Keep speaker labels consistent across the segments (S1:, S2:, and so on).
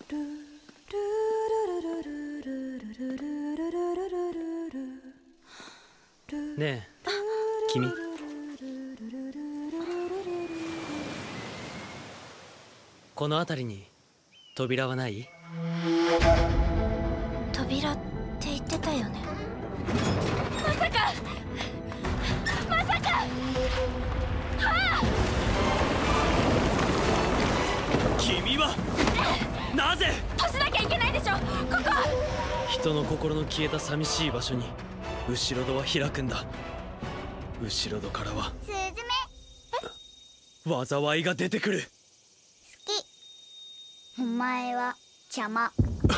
S1: ねえ君、この辺りに扉はない？
S2: 扉って言ってたよね。まさかはあ！
S1: 君はなぜ？
S2: 閉じなきゃいけないでしょ、ここ。
S1: 人の心の消えた寂しい場所に後ろ戸は開くんだ。後ろ戸からは
S3: スズメ。
S1: 災いが出てくる。
S3: 好き。お前は邪魔。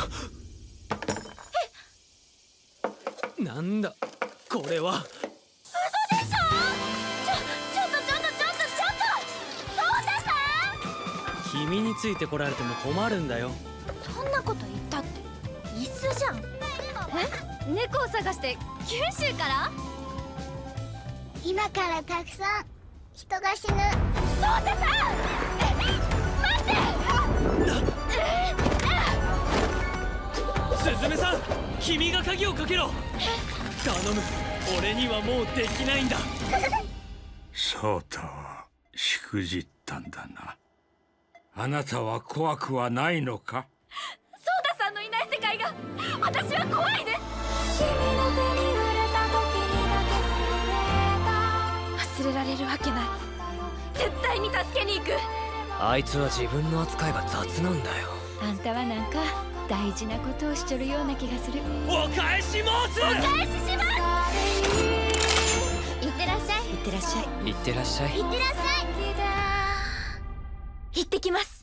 S1: なんだこれは。
S2: 嘘でしょ。ちょっとトータさん。
S1: 君についてこられても困るんだよ。
S2: そんなこと言ったって椅子じゃん。猫を探して九州から？
S3: 今からたくさん人が死ぬ。
S2: トータさん、待って。
S1: スズメさん、君が鍵をかけろ。頼む、俺にはもうできないんだ。
S4: そうたはしくじったんだな。あなたは怖くはないのか？
S2: ソーダさんのいない世界が私は怖いです。忘れられるわけない。絶対に助けに行く。
S1: あいつは自分の扱いが雑なんだよ。
S5: あんたはなんか大事なことをしちょるような気がする。
S1: お返し申す。
S2: お返しします。
S3: いってらっしゃい。
S5: いってらっしゃい。
S1: いってらっしゃい。
S3: いってらっしゃい。
S2: 行ってきます。